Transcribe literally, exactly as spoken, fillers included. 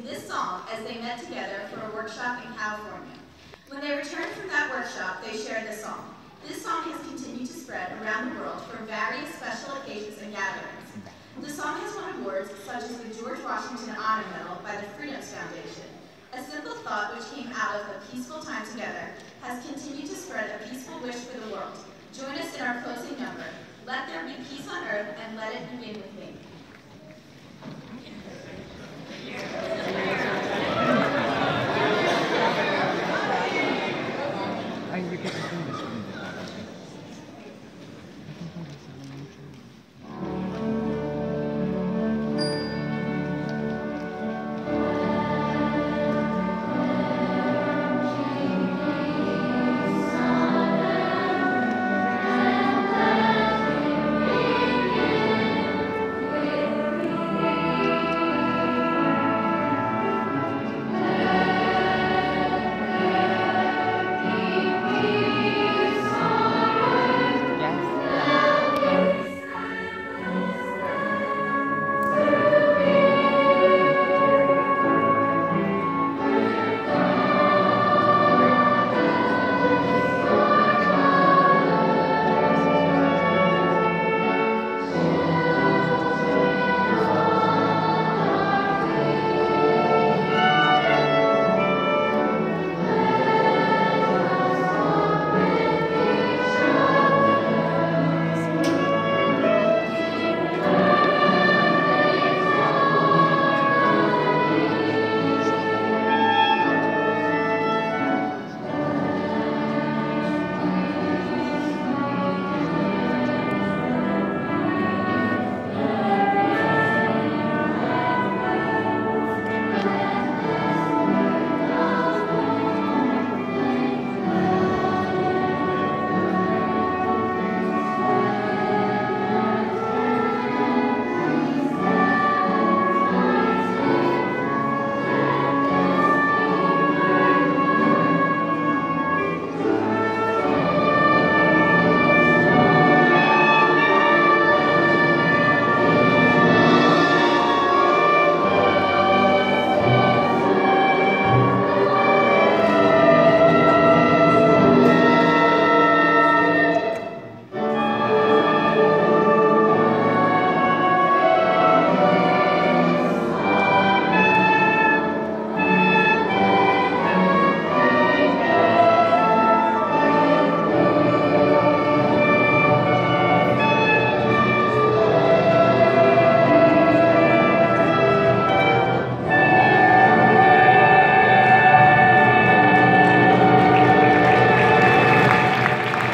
this song as they met together for a workshop in California. When they returned from that workshop, they shared this song. This song has continued to spread around the world for various special occasions and gatherings. The song has won awards such as the George Washington Honor Medal by the Freedoms Foundation. A simple thought which came out of a peaceful time together has continued to spread a peaceful wish for the world. Join us in our closing number. Let there be peace on earth, and let it begin with me.